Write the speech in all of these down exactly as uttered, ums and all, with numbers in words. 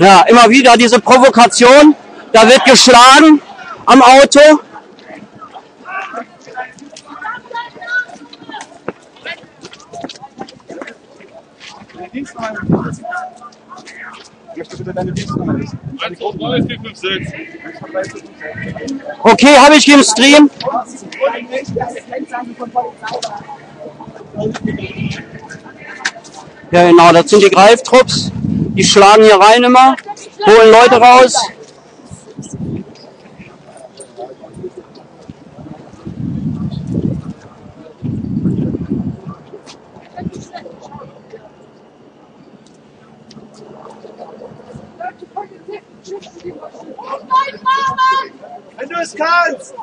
Ja, immer wieder diese Provokation. Da wird geschlagen am Auto. Okay, habe ich im Stream. Ja genau, das sind die Greiftrupps. Die schlagen hier rein immer, holen Leute raus. Wenn du es kannst!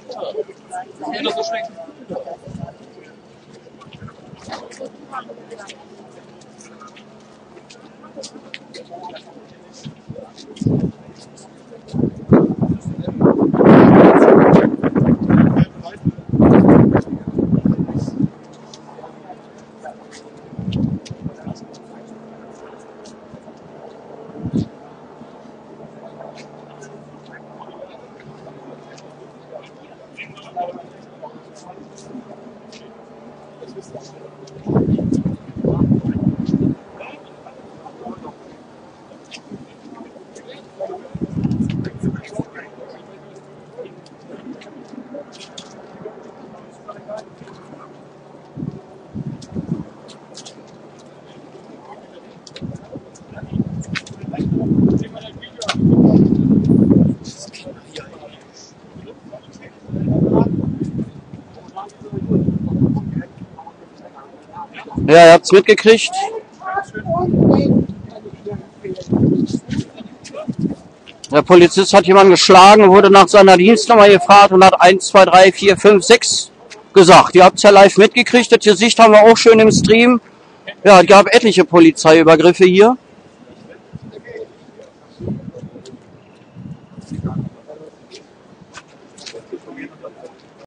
Ja, ihr habt's mitgekriegt. Der Polizist hat jemanden geschlagen, wurde nach seiner Dienstnummer gefragt und hat eins, zwei, drei, vier, fünf, sechs gesagt. Ihr habt's ja live mitgekriegt, das Gesicht haben wir auch schön im Stream. Ja, es gab etliche Polizeiübergriffe hier.